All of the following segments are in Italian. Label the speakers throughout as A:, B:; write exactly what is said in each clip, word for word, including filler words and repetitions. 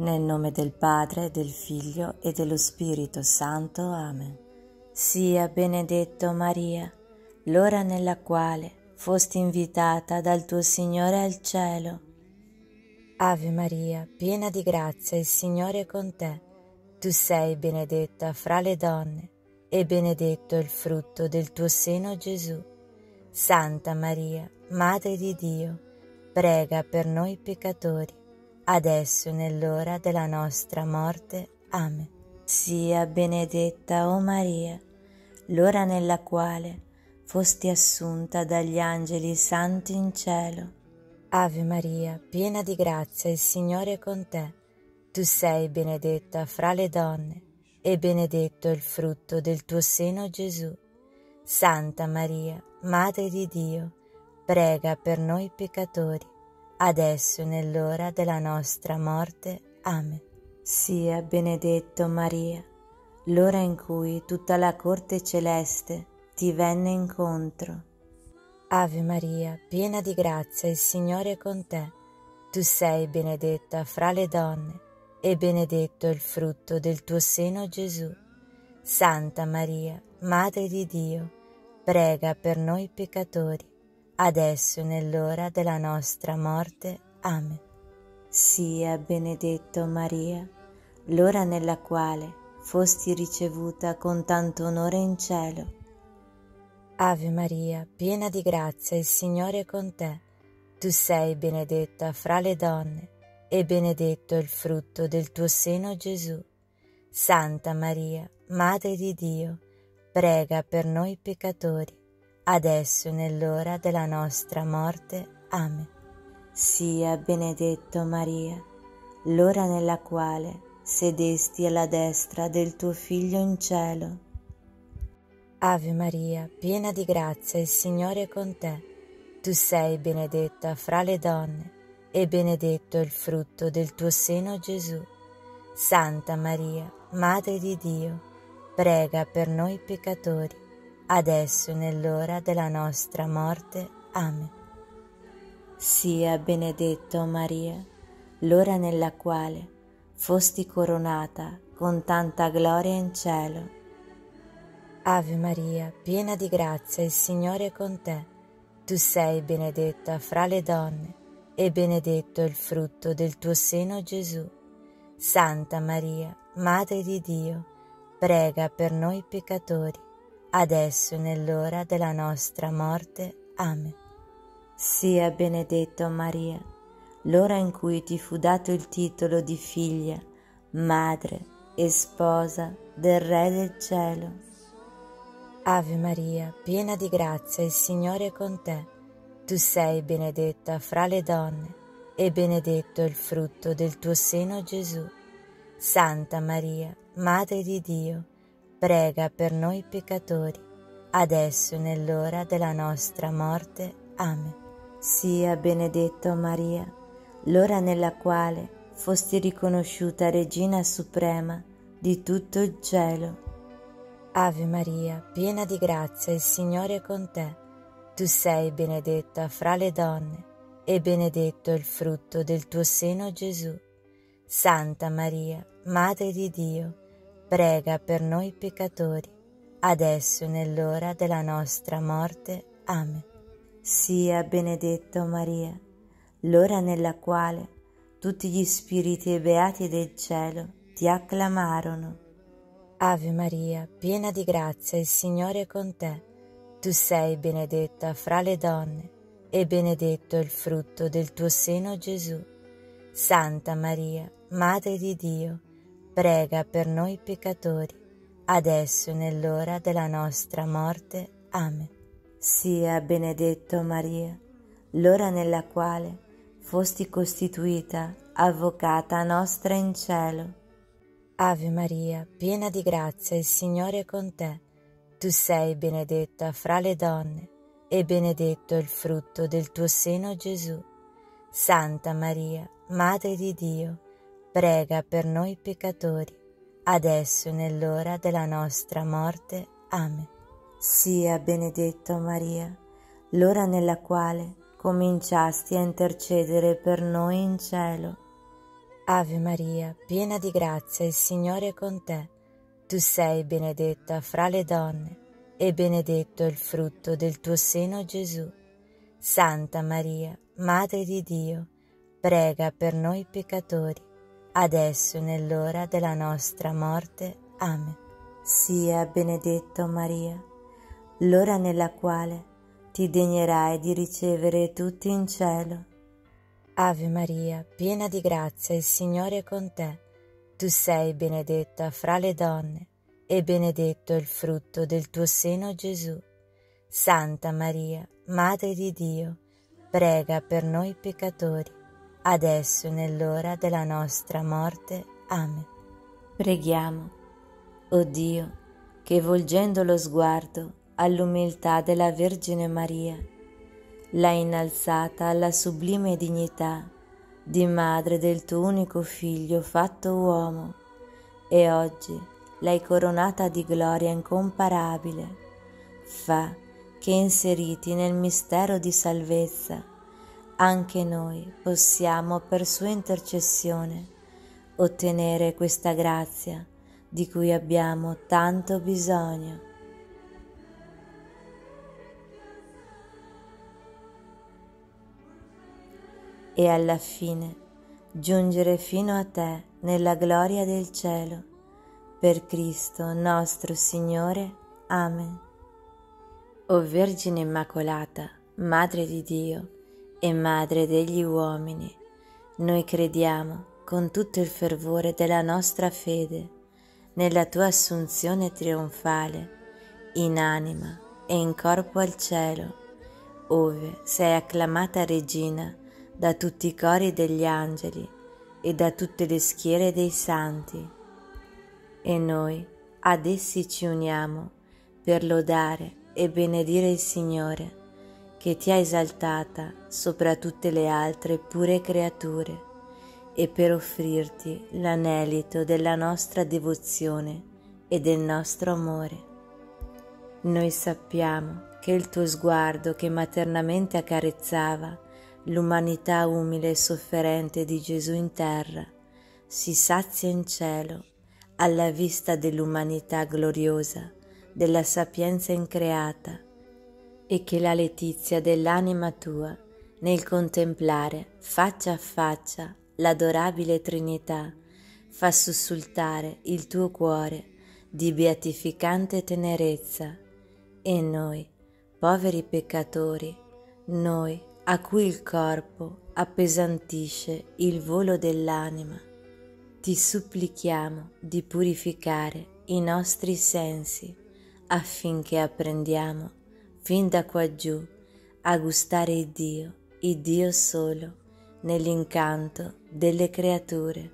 A: Nel nome del Padre, del Figlio e dello Spirito Santo. Amen. Sia benedetto Maria, l'ora nella quale fosti invitata dal tuo Signore al cielo.
B: Ave Maria, piena di grazia, il Signore è con te. Tu sei benedetta fra le donne, e benedetto il frutto del tuo seno, Gesù. Santa Maria, Madre di Dio, prega per noi peccatori, adesso e nell'ora della nostra morte. Amen.
A: Sia benedetta, o Maria, l'ora nella quale fosti assunta dagli angeli santi in cielo.
B: Ave Maria, piena di grazia, il Signore è con te. Tu sei benedetta fra le donne, e benedetto il frutto del tuo seno, Gesù. Santa Maria, Madre di Dio, prega per noi peccatori, adesso e nell'ora della nostra morte. Amen.
A: Sia benedetto Maria, l'ora in cui tutta la corte celeste ti venne incontro.
B: Ave Maria, piena di grazia, il Signore è con te. Tu sei benedetta fra le donne, e benedetto il frutto del tuo seno, Gesù. Santa Maria, Madre di Dio, prega per noi peccatori, adesso e nell'ora della nostra morte. Amen.
A: Sia benedetto Maria, l'ora nella quale fosti ricevuta con tanto onore in cielo.
B: Ave Maria, piena di grazia, il Signore è con te. Tu sei benedetta fra le donne, e benedetto il frutto del tuo seno, Gesù. Santa Maria, Madre di Dio, prega per noi peccatori, adesso e nell'ora della nostra morte. Amen.
A: Sia benedetto Maria, l'ora nella quale sedesti alla destra del tuo Figlio in cielo.
B: Ave Maria, piena di grazia, il Signore è con te. Tu sei benedetta fra le donne, e benedetto il frutto del tuo seno, Gesù. Santa Maria, Madre di Dio, prega per noi peccatori, adesso e nell'ora della nostra morte. Amen.
A: Sia benedetto Maria, l'ora nella quale fosti coronata con tanta gloria in cielo.
B: Ave Maria, piena di grazia, il Signore è con te. Tu sei benedetta fra le donne, e benedetto il frutto del tuo seno, Gesù. Santa Maria, Madre di Dio, prega per noi peccatori, adesso e nell'ora della nostra morte. Amen.
A: Sia benedetto Maria, l'ora in cui ti fu dato il titolo di figlia, madre e sposa del Re del cielo.
B: Ave Maria, piena di grazia, il Signore è con te. Tu sei benedetta fra le donne, e benedetto il frutto del tuo seno, Gesù. Santa Maria, Madre di Dio, prega per noi peccatori, adesso e nell'ora della nostra morte. Amen.
A: Sia benedetto Maria, l'ora nella quale fosti riconosciuta Regina Suprema di tutto il cielo.
B: Ave Maria, piena di grazia, il Signore è con te. Tu sei benedetta fra le donne, e benedetto il frutto del tuo seno, Gesù. Santa Maria, Madre di Dio, prega per noi peccatori, adesso e nell'ora della nostra morte. Amen.
A: Sia benedetto Maria, l'ora nella quale tutti gli spiriti e beati del cielo ti acclamarono.
B: Ave Maria, piena di grazia, il Signore è con te. Tu sei benedetta fra le donne, e benedetto il frutto del tuo seno, Gesù. Santa Maria, Madre di Dio, prega per noi peccatori, adesso e nell'ora della nostra morte. Amen.
A: Sia benedetto Maria, l'ora nella quale fosti costituita avvocata nostra in cielo.
B: Ave Maria, piena di grazia, il Signore è con te. Tu sei benedetta fra le donne, e benedetto il frutto del tuo seno, Gesù. Santa Maria, Madre di Dio, prega per noi peccatori, adesso e nell'ora della nostra morte. Amen.
A: Sia benedetto Maria, l'ora nella quale cominciasti a intercedere per noi in cielo.
B: Ave Maria, piena di grazia, il Signore è con te. Tu sei benedetta fra le donne, e benedetto è il frutto del tuo seno, Gesù. Santa Maria, Madre di Dio, prega per noi peccatori, adesso e nell'ora della nostra morte. Amen.
A: Sia benedetto Maria, l'ora nella quale ti degnerai di ricevere tutti in cielo.
B: Ave Maria, piena di grazia, il Signore è con te. Tu sei benedetta fra le donne, e benedetto è il frutto del tuo seno, Gesù. Santa Maria, Madre di Dio, prega per noi peccatori, adesso e nell'ora della nostra morte. Amen.
A: Preghiamo. O Dio, che volgendo lo sguardo all'umiltà della Vergine Maria, l'hai innalzata alla sublime dignità di madre del tuo unico Figlio fatto uomo, e oggi l'hai coronata di gloria incomparabile, fa che inseriti nel mistero di salvezza, anche noi possiamo per sua intercessione ottenere questa grazia di cui abbiamo tanto bisogno. E alla fine giungere fino a te nella gloria del cielo. Per Cristo nostro Signore. Amen. O Vergine Immacolata, Madre di Dio e Madre degli uomini, noi crediamo con tutto il fervore della nostra fede nella tua assunzione trionfale, in anima e in corpo al cielo, ove sei acclamata Regina da tutti i cori degli angeli e da tutte le schiere dei santi. E noi ad essi ci uniamo per lodare e benedire il Signore, che ti ha esaltata sopra tutte le altre pure creature, e per offrirti l'anelito della nostra devozione e del nostro amore. Noi sappiamo che il tuo sguardo che maternamente accarezzava l'umanità umile e sofferente di Gesù in terra si sazia in cielo alla vista dell'umanità gloriosa, della sapienza increata, e che la letizia dell'anima tua nel contemplare faccia a faccia l'adorabile Trinità fa sussultare il tuo cuore di beatificante tenerezza, e noi, poveri peccatori, noi a cui il corpo appesantisce il volo dell'anima, ti supplichiamo di purificare i nostri sensi affinché apprendiamo fin da quaggiù a gustare il Dio, il Dio solo, nell'incanto delle creature.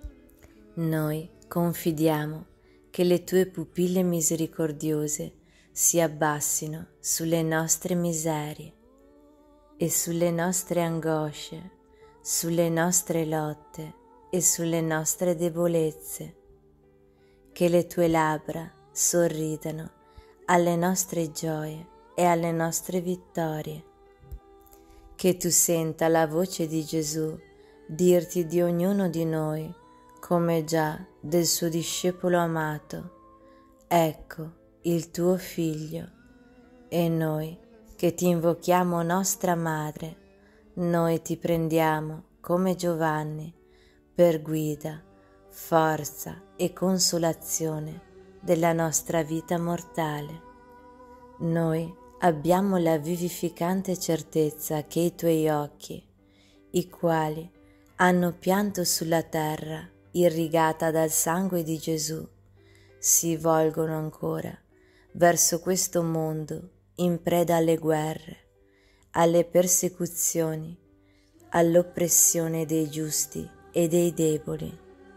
A: Noi confidiamo che le tue pupille misericordiose si abbassino sulle nostre miserie e sulle nostre angosce, sulle nostre lotte e sulle nostre debolezze, che le tue labbra sorridano alle nostre gioie e alle nostre vittorie, che tu senta la voce di Gesù dirti di ognuno di noi, come già del suo discepolo amato: ecco il tuo Figlio. E noi, che ti invochiamo nostra Madre, noi ti prendiamo come Giovanni per guida, forza e consolazione della nostra vita mortale. Noi abbiamo la vivificante certezza che i tuoi occhi, i quali hanno pianto sulla terra irrigata dal sangue di Gesù, si volgono ancora verso questo mondo in preda alle guerre, alle persecuzioni, all'oppressione dei giusti e dei deboli.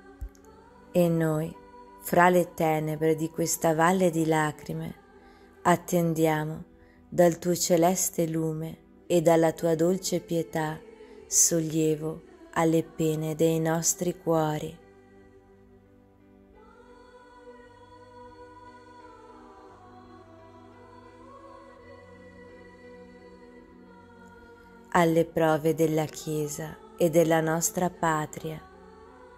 A: E noi, fra le tenebre di questa valle di lacrime, attendiamo dal tuo celeste lume e dalla tua dolce pietà sollievo alle pene dei nostri cuori. Alle prove della Chiesa e della nostra patria,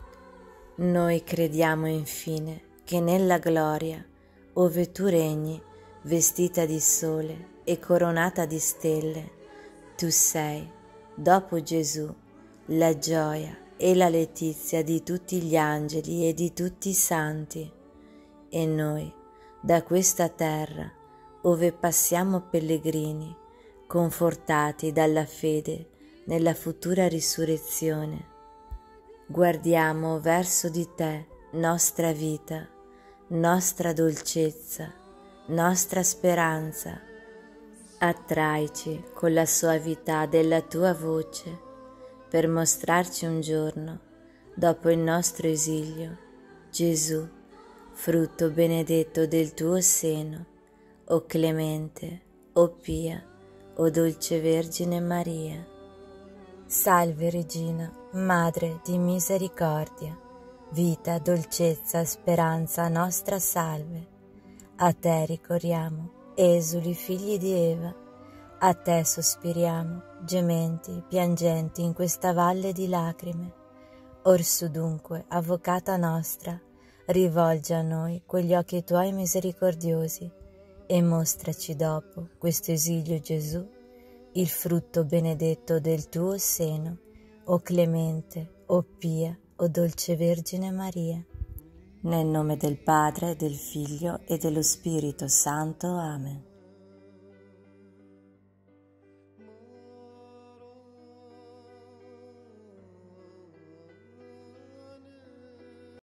A: Noi crediamo infine che nella gloria, ove tu regni, vestita di sole e coronata di stelle, tu sei, dopo Gesù, la gioia e la letizia di tutti gli angeli e di tutti i santi. E noi, da questa terra, ove passiamo pellegrini, confortati dalla fede nella futura risurrezione, guardiamo verso di te, nostra vita, nostra dolcezza, nostra speranza. Attraici con la soavità della tua voce per mostrarci un giorno, dopo il nostro esilio, Gesù, frutto benedetto del tuo seno, o clemente, o pia, o dolce Vergine Maria.
B: Salve Regina, Madre di misericordia, vita, dolcezza, speranza nostra salve. A te ricorriamo, esuli figli di Eva, a te sospiriamo, gementi, piangenti in questa valle di lacrime. Orsu dunque, Avvocata nostra, rivolgi a noi quegli occhi tuoi misericordiosi e mostraci dopo questo esilio Gesù, il frutto benedetto del tuo seno, o clemente, o pia, o dolce Vergine Maria.
A: Nel nome del Padre, del Figlio e dello Spirito Santo. Amen.